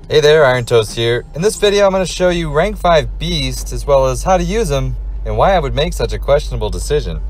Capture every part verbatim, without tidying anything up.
Hey there, Iron Toast here. In this video, I'm going to show you rank five beasts as well as how to use them and why I would make such a questionable decision.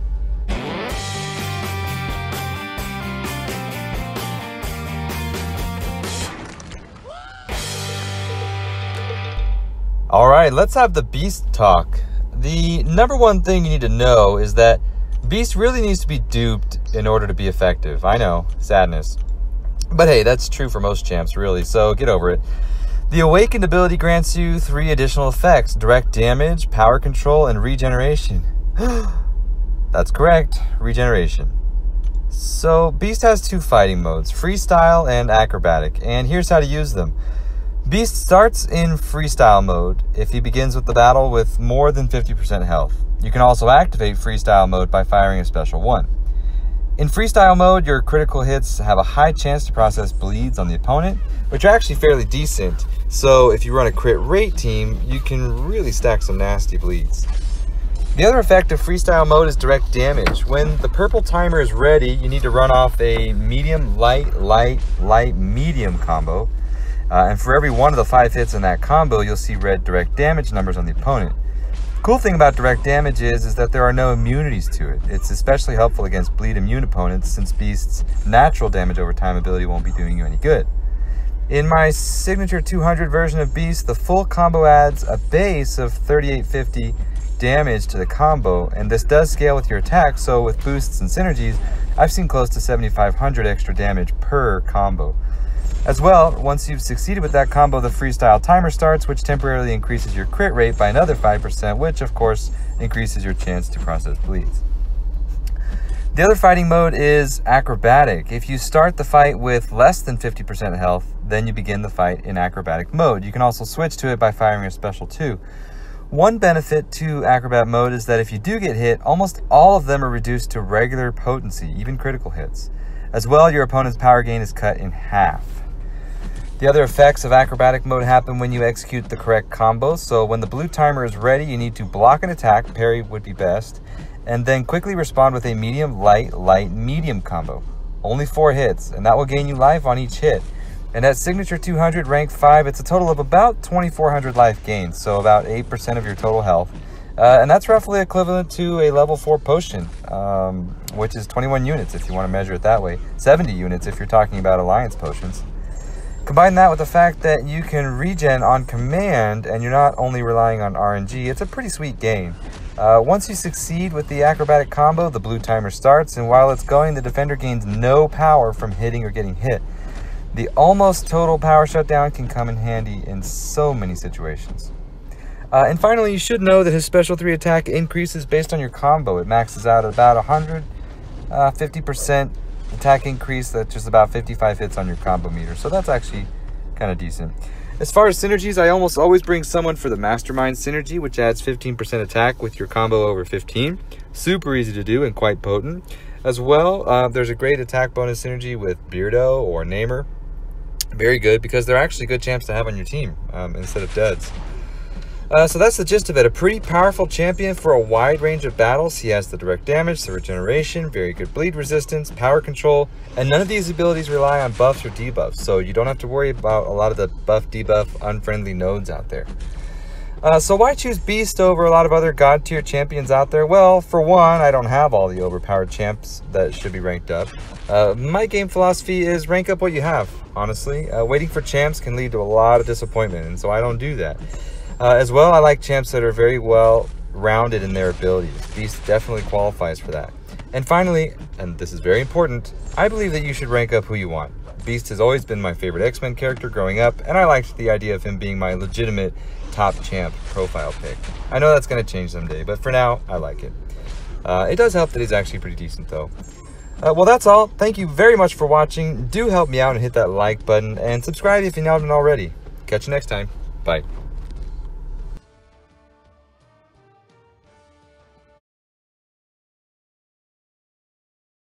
Alright, let's have the beast talk. The number one thing you need to know is that beast really needs to be duped in order to be effective. I know, sadness. But hey, that's true for most champs really, so get over it. The Awakened ability grants you three additional effects: direct damage, power control, and regeneration. That's correct, regeneration. So, Beast has two fighting modes, freestyle and acrobatic, and here's how to use them. Beast starts in freestyle mode if he begins with the battle with more than fifty percent health. You can also activate freestyle mode by firing a special one. In freestyle mode, your critical hits have a high chance to process bleeds on the opponent, which are actually fairly decent. So if you run a crit rate team, you can really stack some nasty bleeds. The other effect of freestyle mode is direct damage. When the purple timer is ready, you need to run off a medium, light, light, light, medium combo. Uh, and for every one of the five hits in that combo, you'll see red direct damage numbers on the opponent. Cool thing about direct damage is, is that there are no immunities to it. It's especially helpful against bleed immune opponents since Beast's natural damage over time ability won't be doing you any good. In my signature two hundred version of Beast, the full combo adds a base of thirty-eight fifty damage to the combo, and this does scale with your attack, so with boosts and synergies, I've seen close to seventy-five hundred extra damage per combo. As well, once you've succeeded with that combo, the freestyle timer starts, which temporarily increases your crit rate by another five percent, which of course increases your chance to process bleeds. The other fighting mode is acrobatic. If you start the fight with less than fifty percent health, then you begin the fight in acrobatic mode. You can also switch to it by firing a special two. One benefit to acrobat mode is that if you do get hit, almost all of them are reduced to regular potency, even critical hits. As well, your opponent's power gain is cut in half. The other effects of acrobatic mode happen when you execute the correct combo. So when the blue timer is ready, you need to block an attack, parry would be best, and then quickly respond with a medium, light, light, medium combo. Only four hits, and that will gain you life on each hit. And at signature two hundred rank five, it's a total of about twenty-four hundred life gains, so about eight percent of your total health. Uh, and that's roughly equivalent to a level four potion, um, which is twenty-one units if you want to measure it that way. seventy units if you're talking about alliance potions. Combine that with the fact that you can regen on command and you're not only relying on R N G, it's a pretty sweet gain. Uh, once you succeed with the acrobatic combo, the blue timer starts, and while it's going, the defender gains no power from hitting or getting hit. The almost total power shutdown can come in handy in so many situations. Uh, and finally, you should know that his special three attack increases based on your combo. It maxes out at about one hundred fifty percent attack increase. That's just about fifty-five hits on your combo meter, so that's actually kind of decent. As far as synergies, I almost always bring someone for the Mastermind synergy, which adds fifteen percent attack with your combo over fifteen. Super easy to do and quite potent. As well, uh, there's a great attack bonus synergy with Beardo or Namer. Very good, because they're actually good champs to have on your team um, instead of duds. Uh, so that's the gist of it. A pretty powerful champion for a wide range of battles. He has the direct damage, the regeneration, very good bleed resistance, power control, and none of these abilities rely on buffs or debuffs, so you don't have to worry about a lot of the buff, debuff, unfriendly nodes out there. Uh, so why choose Beast over a lot of other god tier champions out there? Well, for one, I don't have all the overpowered champs that should be ranked up. Uh, my game philosophy is rank up what you have, honestly. Uh, waiting for champs can lead to a lot of disappointment, and so I don't do that. Uh, as well, I like champs that are very well rounded in their abilities. Beast definitely qualifies for that. And finally, and this is very important, I believe that you should rank up who you want. Beast has always been my favorite X-Men character growing up, and I liked the idea of him being my legitimate top champ profile pick. I know that's going to change someday, but for now, I like it. Uh, it does help that he's actually pretty decent though. Uh, well, that's all. Thank you very much for watching. Do help me out and hit that like button, and subscribe if you haven't already. Catch you next time. Bye.